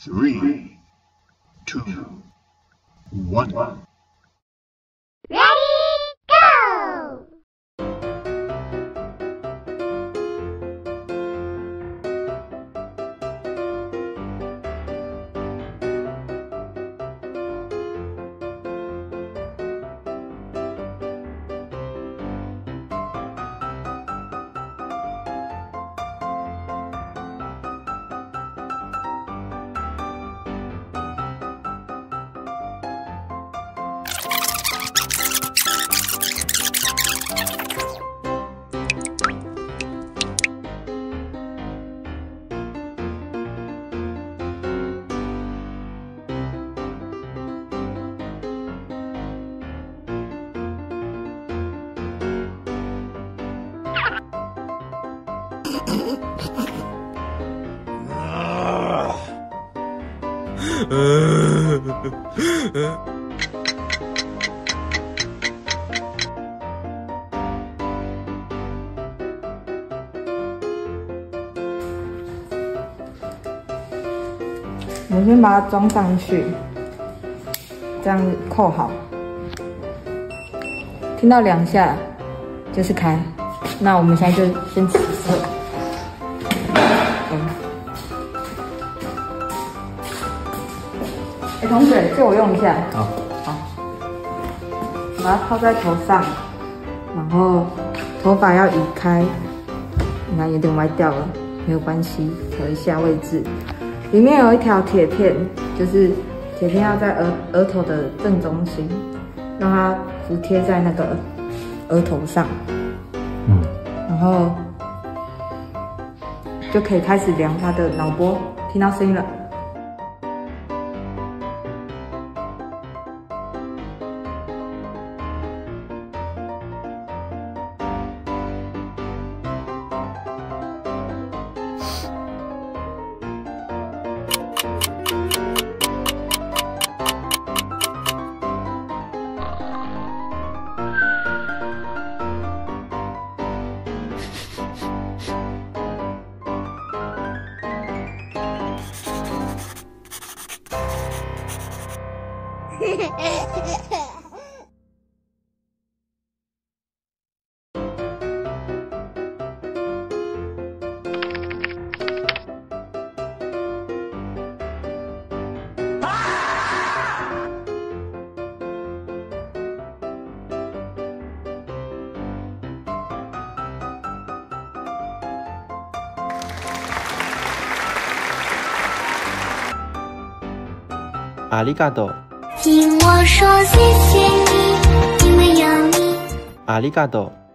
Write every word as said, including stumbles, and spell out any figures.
Three, two, one. Ready, go! 我先把它装上去，这样扣好。听到两下就是开。那我们现在就先起色。嗯。哎，同学，借我用一下。好。好。把它泡在头上，然后头发要移开。你看有点歪掉了，没有关系，调一下位置。里面有一条铁片，就是铁片要在额额头的正中心，让它服贴在那个额头上。嗯，然后就可以开始量它的脑波，听到声音了。 阿里嘎多， 听我说谢谢你，因为有你。 阿里嘎多。